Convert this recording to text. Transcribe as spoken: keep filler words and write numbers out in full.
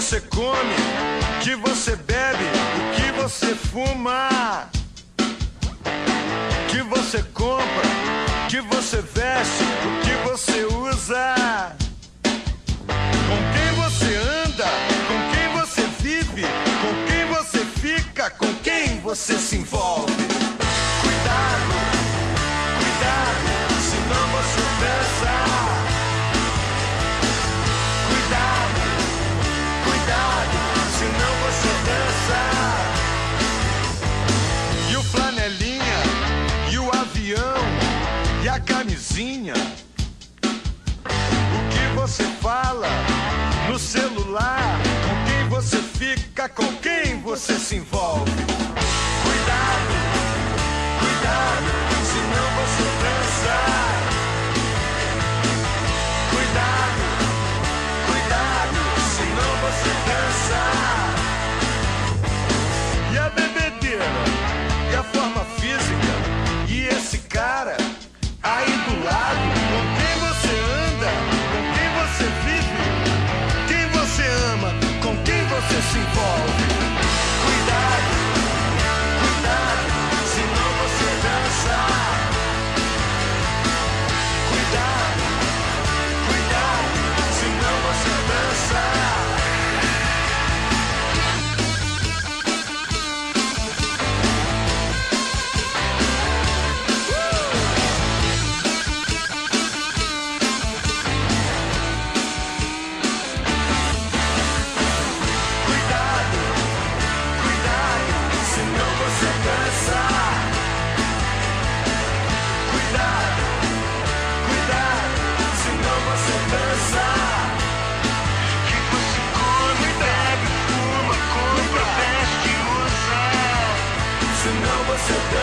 você come, o que você bebe, o que você fuma, o que você compra, o que você veste, o que você usa, com quem você anda, com quem você vive, com quem você fica, com quem você se envolve. Cuidado, cuidado, senão você dança. Cuidado, cuidado, senão você dança. E o flanelinha, e o avião, e a camisinha. O que você fala no celular, com quem você fica, com quem você se envolve. Cuidado, cuidado, senão você dança. Cuidado, cuidado, senão você dança. E a bebedeira, e a forma física, e esse cara aí do lado, com quem você anda, com quem você vive, quem você ama, com quem você se envolve. Cuidado, cuidado, senão você dança. Cuidado, cuidado, senão você dança. Você